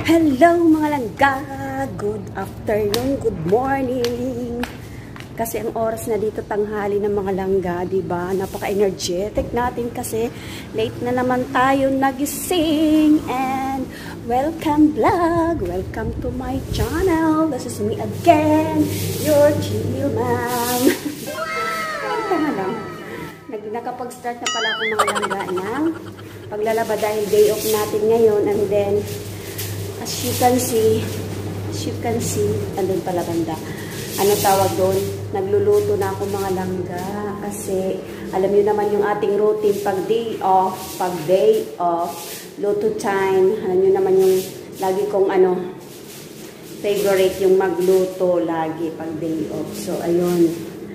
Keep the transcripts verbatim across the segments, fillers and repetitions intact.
Hello mga langga! Good afternoon, good morning! Kasi ang oras na dito tanghali ng mga langga, diba? Napaka-energetic natin kasi late na naman tayo nagising. And welcome vlog! Welcome to my channel! This is me again, your chill ma'am. Tama lang. Nakapag-start na pala akong mga langga ng paglalaba dahil day off natin ngayon. And then, as you can see, as you can see, andun pala banda. Ano tawag doon? Nagluluto na ako mga langga. Kasi, alam niyo naman yung ating routine pag day off, pag day off, luto time. Alam niyo naman yung lagi kong ano, favorite yung magluto lagi pag day off. So, ayun.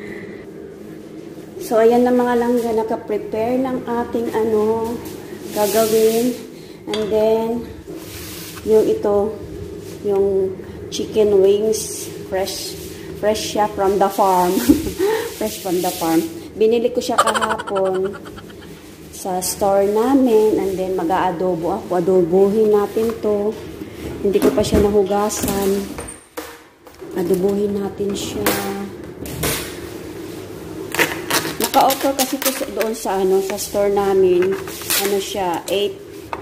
So, ayan na mga langga, naka-prepare ng ating ano, gagawin. And then, yung ito, yung chicken wings, fresh, fresh siya from the farm. Fresh from the farm. Binili ko siya kahapon sa store namin. And then, mag-aadobo ako. Adobohin natin to. Hindi ko pa siya nahugasan. Adobohin natin siya. Naka-offer kasi ko doon sa ano sa store namin. Ano siya, eight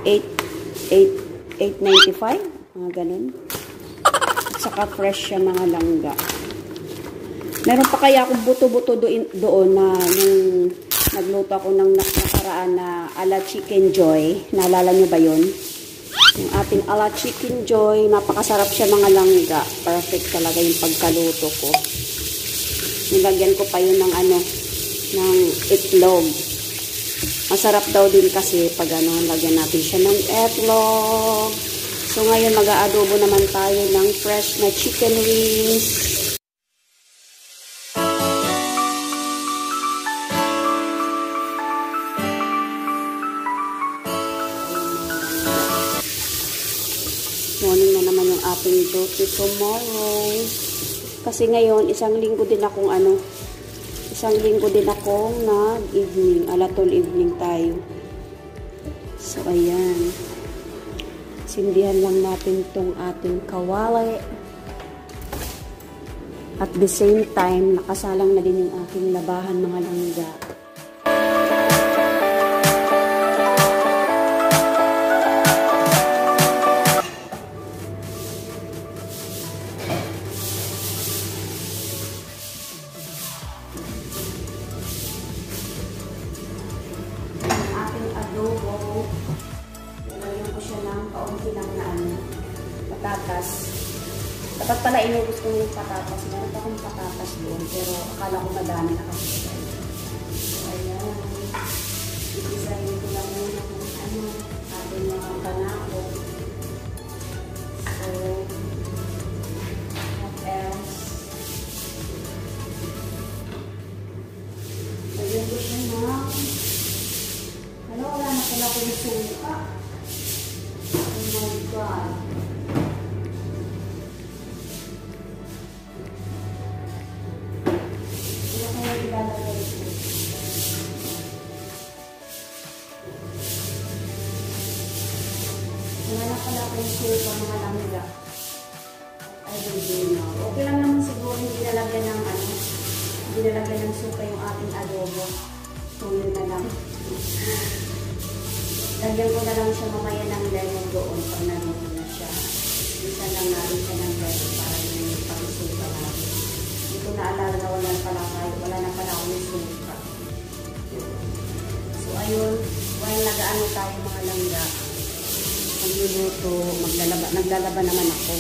ninety-five, mga ganun. At saka fresh siya mga langga. Meron pa kaya akong buto-buto doon, doon na nung nagluto ako ng nakaraan na ala chicken joy. Naalala nyo ba yun? Yung ating ala chicken joy, napakasarap siya mga langga. Perfect talaga yung pagkaluto ko. Nilagyan ko pa yun ng ano, ng itlog. Masarap daw din kasi pag ano, lagyan natin siya ng itlog. So ngayon mag-aadobo naman tayo ng fresh na chicken wings. Morning na naman yung ating duty tomorrow. Kasi ngayon isang linggo din akong ano, Isang linggo din akong nag-evening. Alatol evening tayo. So, ayan. Sindihan lang natin itong ating kawali. At the same time, nakasalang na din yung aking labahan mga langga. Patatas. Dapat pala inubos ko yung patatas. Meron pa akong patatas doon. Pero akala ko madami na kasi. So, ayan. Ipisahin ko lang muna kung ano. Ating mga panako. So, what else? Lagyan ko siya na. Ano, wala na pala ko yung suka. Oh my God. Wala na pala akong suka mga langga. I don't know. Okay lang naman siguro hindi nalagyan ng ano, hindi nalagyan ng suka yung ating adobo. So yun na lang. Lagyan ko na lang siya mamaya ng lemon doon pag naluto na siya. Isa lang natin siya ng lemon para yun yung pang-suka natin. Hindi ko naalala na wala pala kayo. Wala na pala akong suka. So ayun, while nag-ano tayo mga langga, magluluto, maglalaba, naglalaba naman ako.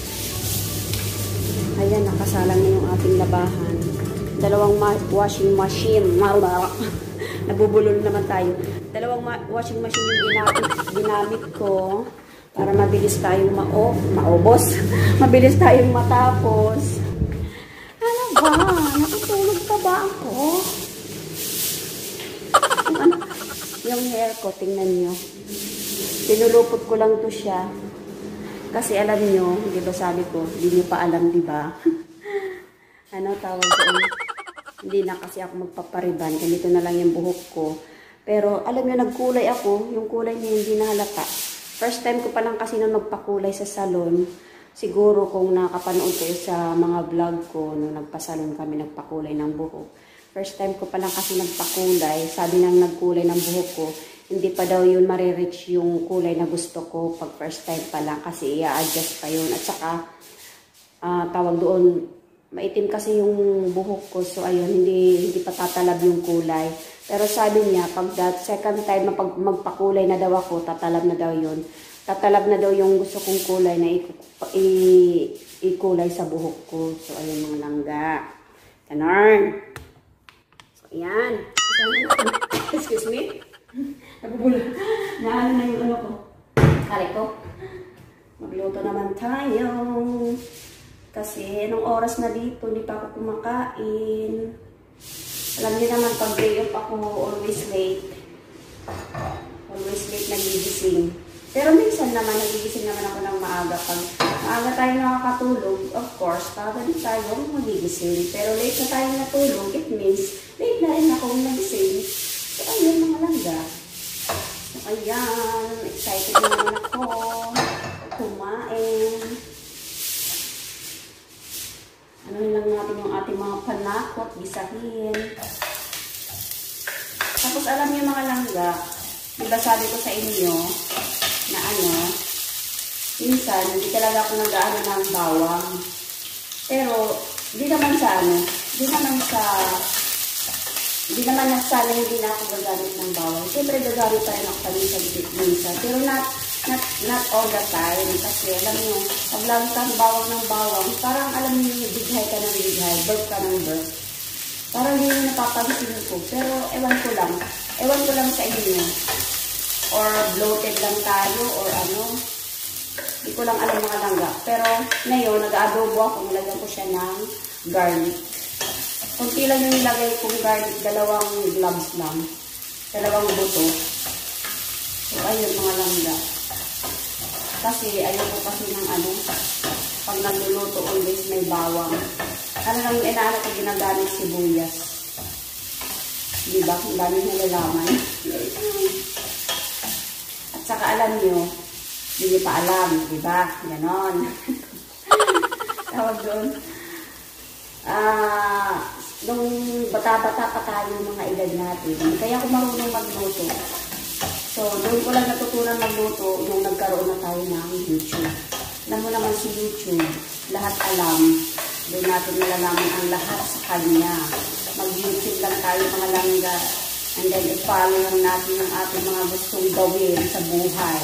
Ayan, nakasalang na yung ating labahan. Dalawang washing machine. Nabubulol naman tayo. Dalawang ma washing machine yung ginamit, ginamit ko para mabilis tayong ma-off, maubos. Mabilis tayong matapos. Ano ba? Natutulog pa ba ako? Yung, ano, yung hair ko, tingnan nyo. Pinulupot ko lang to siya. Kasi alam nyo, di ba sabi ko, hindi nyo pa alam, di ba? Ano tawag doon? Hindi na kasi ako magpapariban. Ganito na lang yung buhok ko. Pero alam nyo, nagkulay ako. Yung kulay niya hindi na halata. First time ko pa lang kasi na magpakulay sa salon. Siguro kung nakapanood kayo sa mga vlog ko, nung nagpasalon kami, nagpakulay ng buhok. First time ko pa lang kasi nagpakulay. Sabi nang nagkulay ng buhok ko, hindi pa daw yun marireach yung kulay na gusto ko pag first time pa lang kasi i-adjust pa yun. At saka, uh, tawag doon, maitim kasi yung buhok ko. So, ayun, hindi, hindi pa tatalab yung kulay. Pero sabi niya, pag that second time na pag magpakulay na daw ako, tatalab na daw yun. Tatalab na daw yung gusto kong kulay na ikulay sa buhok ko. So, ayun mga langga. Ganon. So, ayan. Excuse me. Nabubula. Naano na yung ano ko. Kari ko. Magluto naman tayo. Kasi, nung oras na dito, hindi pa ako kumakain. Alam niyo naman, pag day off ako, always late. Always late nagigising. Pero minsan naman, nagigising naman ako ng maaga. Pag maaga tayo nakakatulog, of course, para din tayo magigising. Pero late na tayo natulog, it means late na rin ako nagising. So, ayun mga langga. So, ayan. Excited naman ako. Kumain. Ano lang natin yung ating mga panakot, gisahin. Tapos alam niyo mga langga, diba sabi ko sa inyo, na ano, minsan, hindi talaga ako nag-aano ng bawang. Pero, di naman sa ano, di naman sa, di naman na sana hindi na ako gagamit ng bawang. Siyempre, gagamit tayo ng paminsan-minsan. Pero not, not, not all the time. Kasi, alam niyo, pag lang kang bawang ng bawang, parang alam niyo, bighay ka ng bighay, birth ka ng birth. Parang hindi nyo napapansin ko. Pero, ewan ko lang. Ewan ko lang sa inyo. Or bloated lang tayo, or ano. Hindi ko lang alam mga langga. Pero ngayon, nag-adobo ako, nilagyan ko siya ng garlic. Kunti lang yung nilagay kong garlic, dalawang gloves lang. Dalawang buto. So, ayun mga langga. Kasi, ayoko kasi ng ano, pag nagluluto, always may bawang. Ano lang yung inaano ko, ginagamit sibuyas. Diba? Ang dami nalalaman. At saka alam nyo, hindi pa alam, diba? Ganon. Tawag doon. Ah, nung bata-bata pa tayo mga edad natin, kaya ako marunong magluto. So, doon ko lang natutunan magluto nung nagkaroon na tayo ng YouTube. Alam mo naman si YouTube, lahat alam. Doon natin malalaman ang lahat sa kanya. Mag-YouTube lang tayo mga langga. And then, i-follow lang natin ang ating mga gustong gawin sa buhay.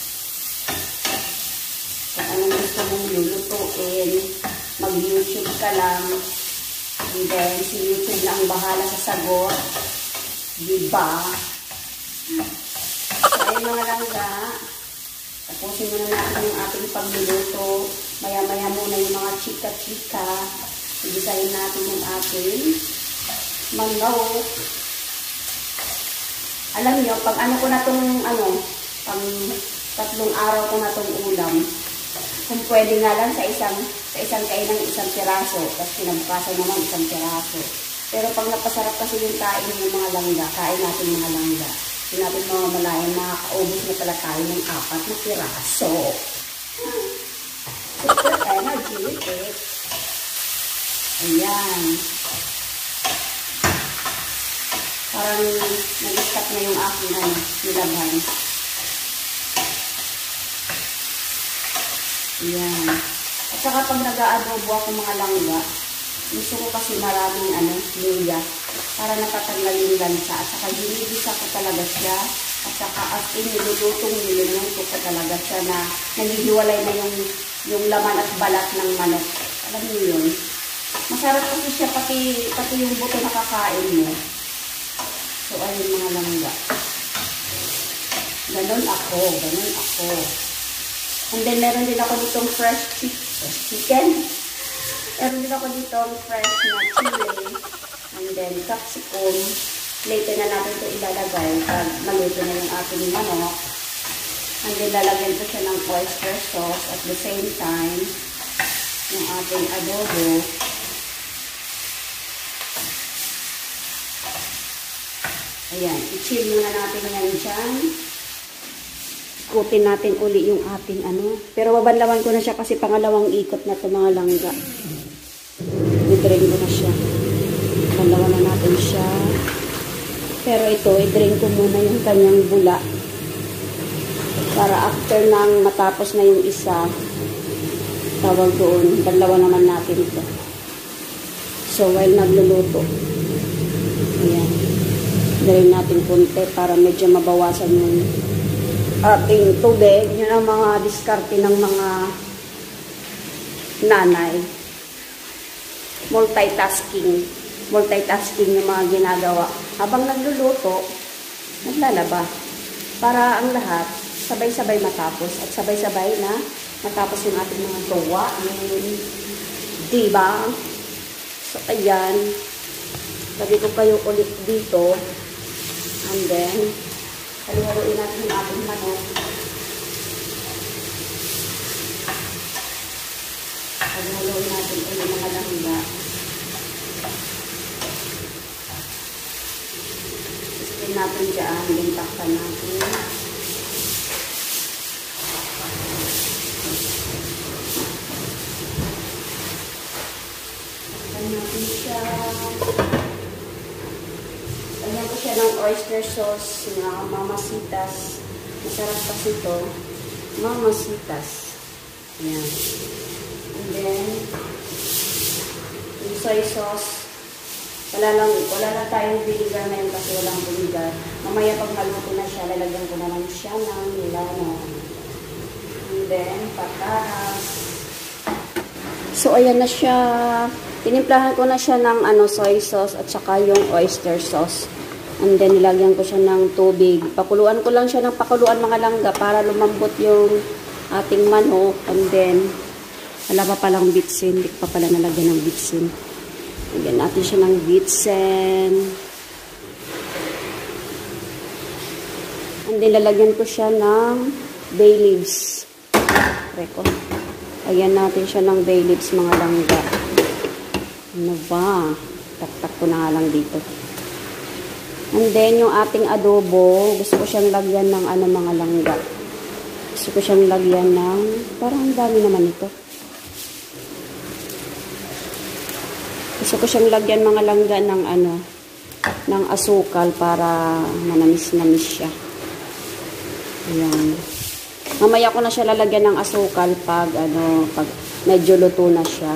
Kung anong gusto mong lulutuin, mag-YouTube ka lang. And then, si YouTube na ang bahala sa sagot. Diba? So, ayun mga langga. Tapusin muna natin yung ating pagluluto. Maya-maya muna yung mga chika-chika. Ibisayin natin yung ating manok. Alam niyo, pag ano ko na itong, ano, pang tatlong araw ko na itong ulam, kung pwede nga lang sa isang, sa isang kainang isang piraso, tapos pinagpasa naman isang piraso. Pero pag napasarap kasi yung kain ng mga langga, kain natin mga langga. Hindi natin mamamalayan, makakaubos na pala tayo ng apat na piraso. Super energy with it. Ayan. Parang nag-stop na yung aking ano, nilabhan. Ayan. At saka pag nag-aadobo ako mga langga, gusto ko kasi maraming ano, luya. Para natatanggal yung lansa. At saka ginigisa ko talaga siya. At saka as in, nilulutong niluluto ko talaga siya na naghihiwalay na yung, yung laman at balat ng manok. Alam niyo yun? Masarap kasi siya pati, pati yung buto nakakain mo. So, ayun mga langga. Ganon ako. Ganon ako. And then, meron din ako ditong fresh chicken. Meron din ako ditong fresh na chili. And then, capsicum. Later na natin ito ilalagay pag maluto na yung ating manok. And then, lalagyan ko siya ng oyster sauce at the same time yung ating adobo. Ayan, i-chill muna natin yan dyan. Iskutin natin uli yung ating ano. Pero babanlawan ko na siya kasi pangalawang ikot na ito mga langga. I-drain ko na siya. Banlawan na natin siya. Pero ito, i-drain ko muna yung kanyang bula. Para after nang matapos na yung isa, tawag doon, banlawan naman natin ito. So, while nagluluto, ayan, drain natin konti para medyo mabawasan yung ating tubig. Yun ang mga diskarte ng mga nanay. Multitasking. Multitasking yung mga ginagawa. Habang nagluluto, naglalaba. Para ang lahat, sabay-sabay matapos. At sabay-sabay na matapos yung ating mga gawain. Diba? So, ayan. Sabi ko kayo ulit dito. And then, halo-haloin natin yung ating manok. Halo-haloin natin yung mga langga. Isipin natin dyan. Lintakpan natin. Takpan natin siya. Lagyan ko siya ng oyster sauce na mamasitas. Masarap kasi ito. Mamasitas. Ayan. And then, yung soy sauce. Wala lang, wala lang tayong vinegar ngayon kasi walang vinegar. Mamaya pag maluto na siya, lalagyan ko na lang siya ng milano. And then, patatas. So, ayan na siya. Tinimplahan ko na siya ng ano, soy sauce at saka yung oyster sauce. And then, nilagyan ko siya ng tubig. Pakuluan ko lang siya ng pakuluan mga langga para lumambot yung ating manok. And then, wala pa palang bitsin. Hindi pa pala nalagyan ng bitsin. Lagyan natin siya ng bitsin. And then, lalagyan ko siya ng bay leaves. Reko. Lagyan natin siya ng bay leaves mga langga. Ano ba? Tak-tak ko na nga lang dito. And then, yung ating adobo, gusto ko siyang lagyan ng ano mga langga. Gusto ko siyang lagyan ng, parang ang dami naman ito. Gusto ko siyang lagyan mga langga ng ano, ng asukal para manamis-namis siya. Ayan. Mamaya ko na siya lalagyan ng asukal pag ano, pag medyo luto na siya.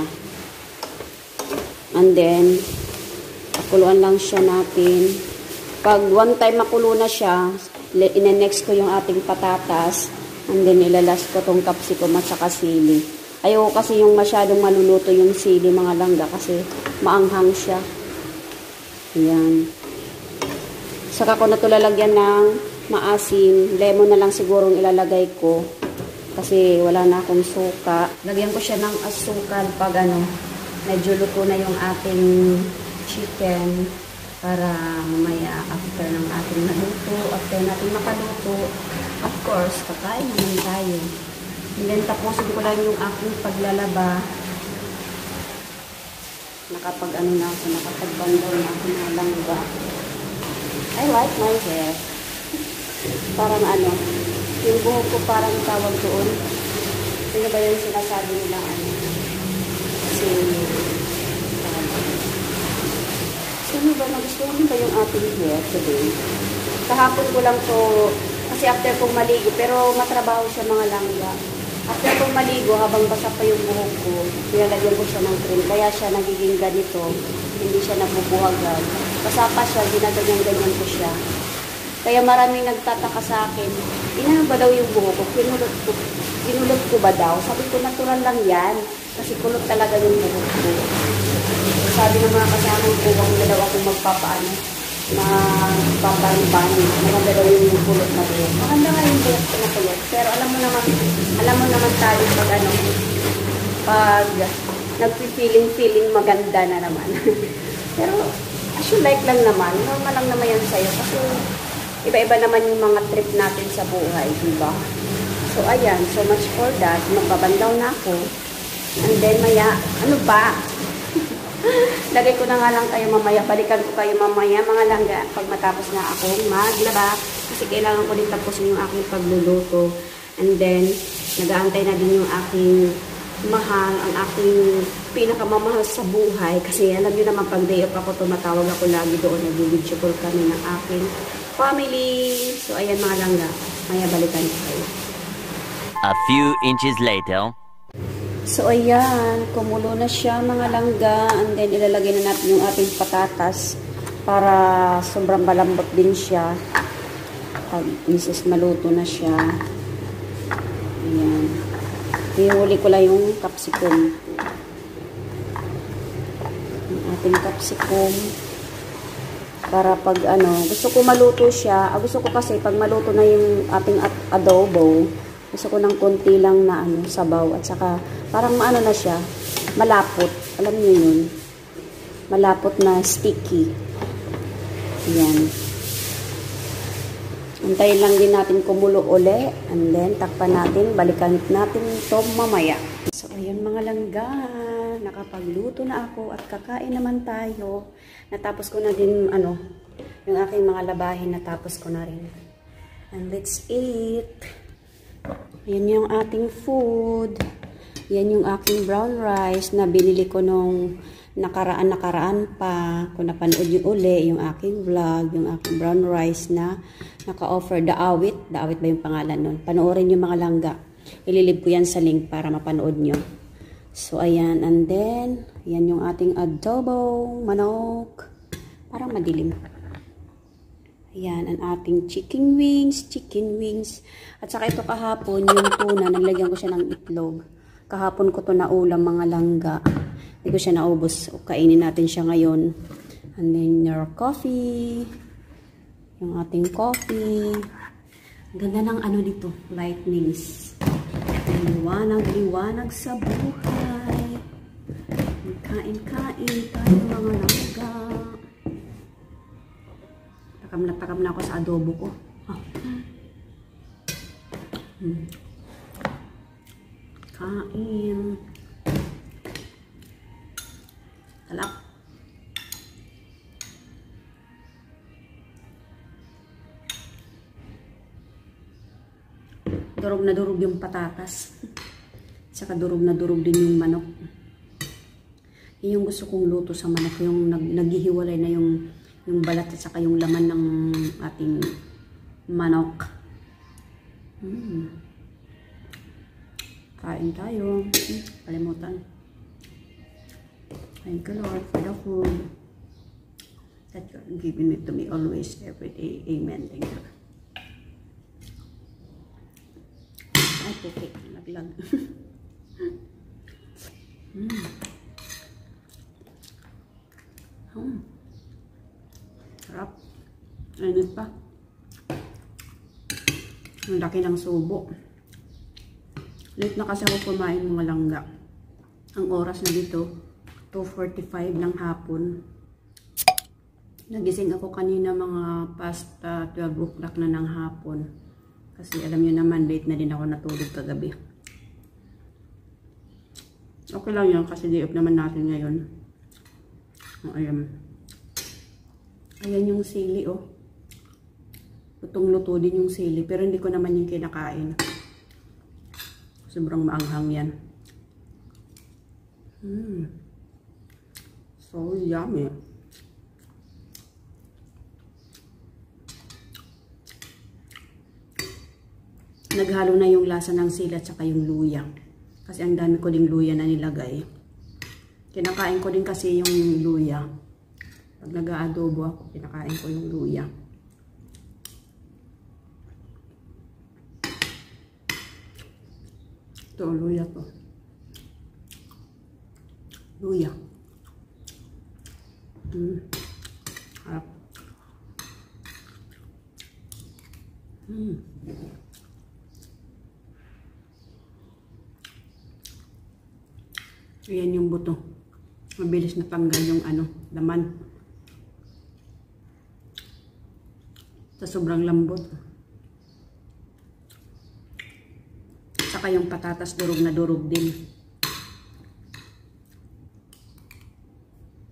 And then, pakuluan lang siya natin. Pag one time makulo na siya, ine-next ko yung ating patatas. And then, ilalas ko tong capsicum at saka sili. Ayoko kasi yung masyadong maluluto yung sili mga langga kasi maanghang siya. Ayan. Saka ko na ito lalagyan ng maasim. Lemon na lang siguro ilalagay ko. Kasi wala na akong suka. Lagyan ko siya ng asukal pag ano, medyo luto na yung ating chicken. Para mamaya after ng ating naluto, after natin makaluto, of course, kakain naman tayo. And then, tapusin ko lang yung aking paglalaba. Nakapag ano na ako, nakapagbandaw na ako na langga. I like my hair. Parang ano, yung buhok ko parang tawag doon. Sino ba yung sinasabi nila ano? Kasi, sino ba, nagustuhan ba yung ating hair today? Kahapon ko lang to, kasi after kong maligo, pero matrabaho siya mga langga. After kong maligo, habang basa pa yung buhok ko, nilalagyan ko siya ng cream. Kaya siya nagiging ganito, hindi siya nabubuhagan. Basa pa siya, ginaganyan-ganyan ko siya. Kaya maraming nagtataka sa akin, inano ba daw yung buhok ko? Kinulot ko, kinulot ko ba daw? Sabi ko, natural lang yan. Kasi kulot talaga yung buhok ko. Sabi ng mga kasama ko, huwag na daw ako magpapaano, magpapaano-paano. Maganda daw yung kulot na buhok. Maganda nga yung buhok ko na kulot. Pero alam mo naman, alam mo naman tayo pag ano, pag nagpi-feeling-feeling maganda na naman. Pero, as you like lang naman, normal lang naman yan sa'yo. Kasi, iba-iba naman yung mga trip natin sa buhay, diba? So, ayan. So much for that. Magbabandaw na ako. And then, maya, ano ba? Lagay ko na nga lang kayo mamaya. Balikan ko kayo mamaya mga langga pag matapos na akong maglaba. Kasi kailangan ko din tapusin yung aking pagluluto. And then, nag-aantay na din yung aking mahal, ang aking pinakamamahal sa buhay. Kasi alam nyo naman, pag day off ako, tumatawag ako lagi doon. Nag-video call kami ng aking family. So, ayan mga langga. Maya balikan ko kayo. A few inches later. So, ayan. Kumulo na siya mga langga. And then, ilalagay na natin yung ating patatas para sobrang malambot din siya. Pag misis maluto na siya. Ayan. Ihuli ko lang yung capsicum. Yung ating capsicum. Para pag ano, gusto ko maluto siya. Ah, gusto ko kasi pag maluto na yung ating adobo, gusto ko ng konti lang na ano, sabaw. At saka parang maano na siya, malapot. Alam niyo yun? Malapot na sticky. Ayan. Antayin lang din natin kumulo uli. And then, takpan natin. Balikan natin ito mamaya. So, ayan mga langga. Nakapagluto na ako at kakain naman tayo. Natapos ko na din, ano, yung aking mga labahin. Natapos ko na rin. And let's eat. Ayan yung ating food. Yan yung aking brown rice na binili ko nung nakaraan-nakaraan pa. Kung napanood yung uli, yung aking vlog, yung aking brown rice na naka-offer. Daawit. Daawit ba yung pangalan nun? Panoorin yung mga langga. Ililib ko yan sa link para mapanood nyo. So, ayan. And then, yan yung ating adobo, manok. Parang madilim. Ayan, ang ating chicken wings, chicken wings. At saka ito kahapon, yung tuna, naglagyan ko siya ng itlog. Kahapon ko to na ulam mga langga. Hindi ko siya naubos. O, kainin natin siya ngayon. And then your coffee. Yung ating coffee. Ganda ng ano dito. Lightnings. Liwanag-liwanag sa buhay. Kain-kain tayo mga langga. Takam na takam na ako sa adobo ko. Ah. Hmm. Kain. Talap. Durog na durog yung patatas. Saka durog na durog din yung manok. Yung gusto kong luto sa manok. Yung nag naghihiwalay na yung, yung balat at saka yung laman ng ating manok. Hmm. Kain tayo. Hmm, kalimutan. Thank you Lord for the food that you are giving it to me always, every day. Amen. Thank you. Ay, puti. Naglag. Hmm. Hmm. Sarap. Ainit pa. Ang laki ng subo. Late na kasi ako kumain mga langga. Ang oras na dito, two forty-five ng hapon. Nagising ako kanina mga past uh, twelve o'clock na ng hapon. Kasi alam niyo naman, late na din ako natulog kagabi. Okay lang yan kasi day off naman natin ngayon. Ayan. Ayan yung sili, oh. Lutong-luto din yung sili. Pero hindi ko naman yung kinakain. Sobrang maanghang yan. Mm. So yummy. Naghalo na yung lasa ng sili at saka yung luya. Kasi ang dami ko ding luya na nilagay. Kinakain ko din kasi yung luya. Pag nag-aadobo ako, kinakain ko yung luya. Ito, luya to. Luya. Mm. Harap. Mm. Ayan yung buto. Mabilis na tanggal yung ano, laman. Sa sobrang lambot. Saka yung patatas durog na durog din.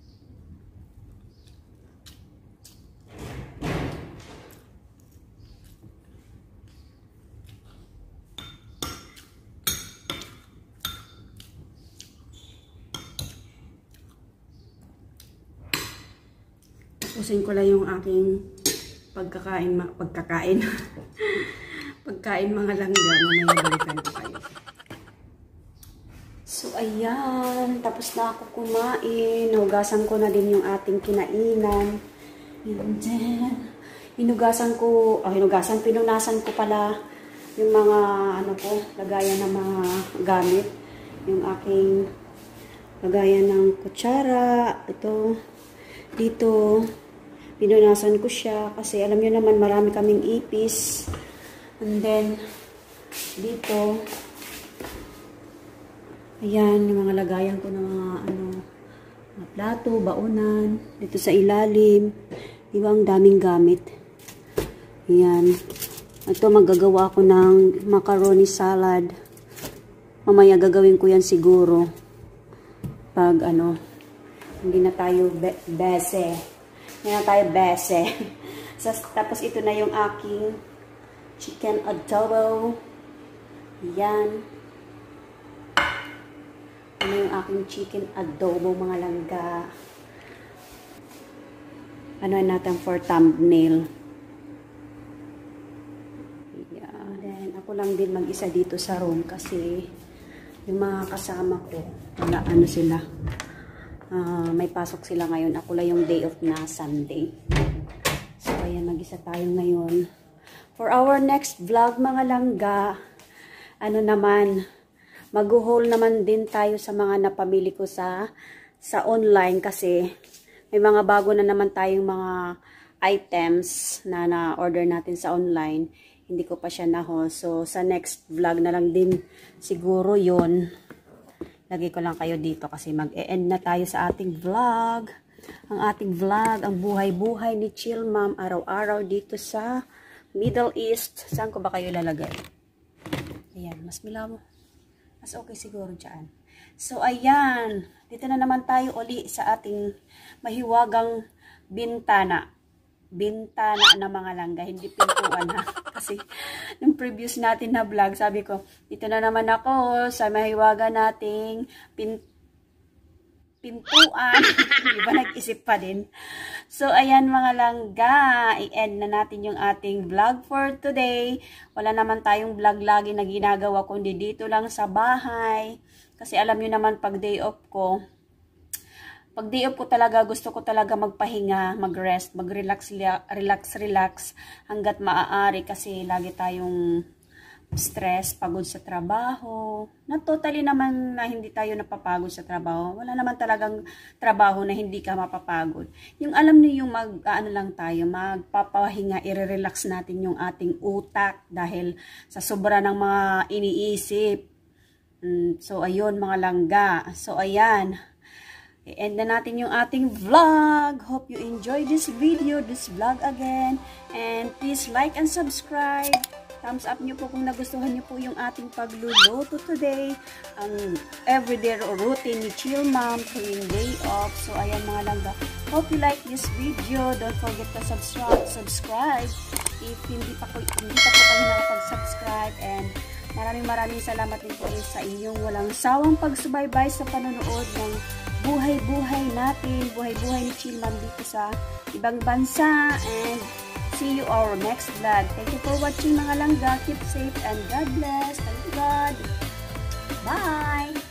Tapusin ko lang yung aking pagkakain, pagkakain, pagkain mga langga. Mamaya balikan ko kayo. So, ayan. Tapos na ako kumain. Hugasan ko na din yung ating kinainan. And then, hinugasan ko, oh, hinugasan, pinunasan ko pala yung mga, ano ko, lagayan ng mga gamit. Yung aking lagayan ng kutsara. Ito, dito, pinunasan ko siya. Kasi alam nyo naman, marami kaming ipis. And then, dito, ayan, yung mga lagayan ko ng mga, ano, mga plato, baunan. Dito sa ilalim. Diba, ang daming gamit. Ayan. Ito, maggagawa ako ng macaroni salad. Mamaya gagawin ko yan siguro. Pag, ano, hindi na tayo be bese. Hindi na tayo bese. So, tapos ito na yung aking chicken adobo. Ayan. Ano yung aking chicken adobo, mga langga. Ano natin for thumbnail. Ayan. Then, ako lang din mag-isa dito sa room kasi yung mga kasama ko, wala, ano sila. Uh, may pasok sila ngayon. Ako lang yung day off na Sunday. So, ayan, mag-isa tayo ngayon. For our next vlog, mga langga, ano naman, mag-haul naman din tayo sa mga napamili ko sa sa online kasi may mga bago na naman tayong mga items na na-order natin sa online. Hindi ko pa siya na-haul. So, sa next vlog na lang din siguro yon. Lagay ko lang kayo dito kasi mag-e-end na tayo sa ating vlog. Ang ating vlog, ang buhay-buhay ni Chill Mom araw-araw dito sa Middle East. Saan ko ba kayo lalagay? Ayan, mas milaw. Mas okay siguro dyan. So, ayan. Dito na naman tayo uli sa ating mahiwagang bintana. Bintana na mga langga. Hindi pintuan ha. Kasi, nung previous natin na vlog, sabi ko, dito na naman ako sa mahiwaga nating pin pintuan. Di ba nag-isip pa din? So, ayan mga langga. I-end na natin yung ating vlog for today. Wala naman tayong vlog lagi na ginagawa kundi dito lang sa bahay. Kasi alam nyo naman pag day off ko, pag day off ko talaga, gusto ko talaga magpahinga, mag-rest, mag-relax, relax, relax hanggat maaari kasi lagi tayong stress, pagod sa trabaho. Na totally naman na hindi tayo napapagod sa trabaho. Wala naman talagang trabaho na hindi ka mapapagod. Yung alam niyo yung mag, ano lang tayo, magpapahinga, i-relax natin yung ating utak dahil sa sobra ng mga iniisip. So, ayun mga langga. So, ayan. I-end na natin yung ating vlog. Hope you enjoy this video, this vlog again. And please like and subscribe. Thumbs up nyo po kung nagustuhan nyo po yung ating pagluluto today. Ang everyday routine ni Chill Mom tuwing day off. So, ayan mga langga. Hope you like this video. Don't forget to subscribe. subscribe. If hindi pa, hindi pa po kayo nakapag-subscribe. And maraming maraming salamat din po sa inyong walang sawang pagsubaybay sa panonood ng buhay-buhay natin, buhay-buhay ni Chill Mom dito sa ibang bansa. And see you our next vlog. Thank you for watching mga langga. Keep safe and God bless. Thank you God. Bye!